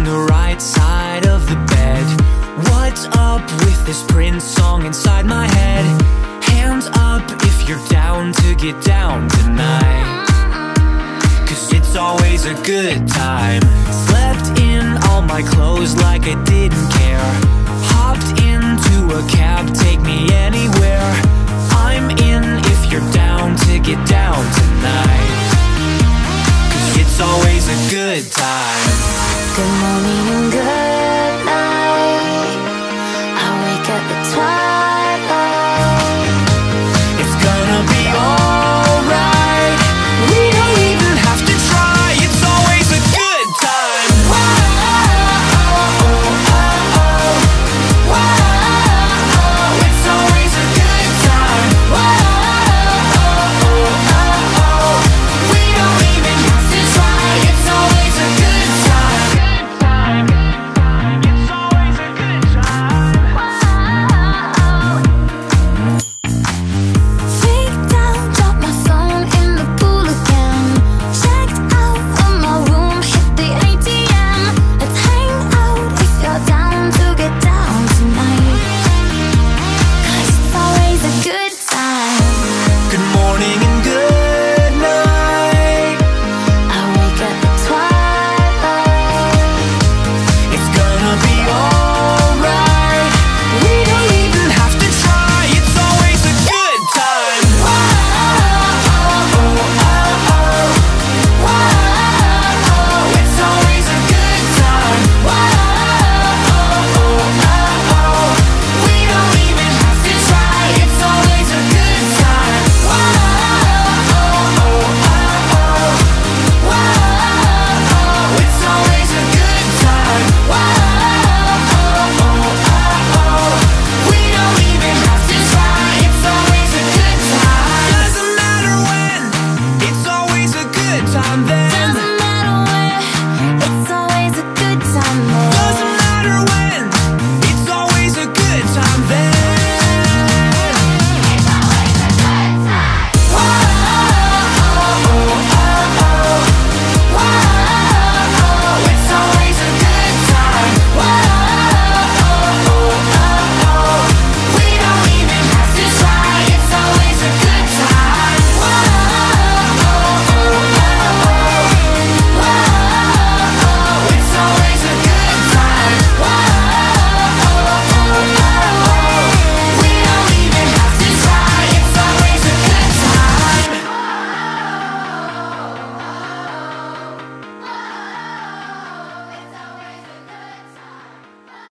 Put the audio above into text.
the right side of the bed. What's up with this Prince song inside my head? Hands up if you're down to get down tonight, 'cause it's always a good time. Slept in all my clothes like I didn't care. Hopped into a cab, take me anywhere. I'm in if you're down to get down tonight, 'cause it's always a good time. Good morning and good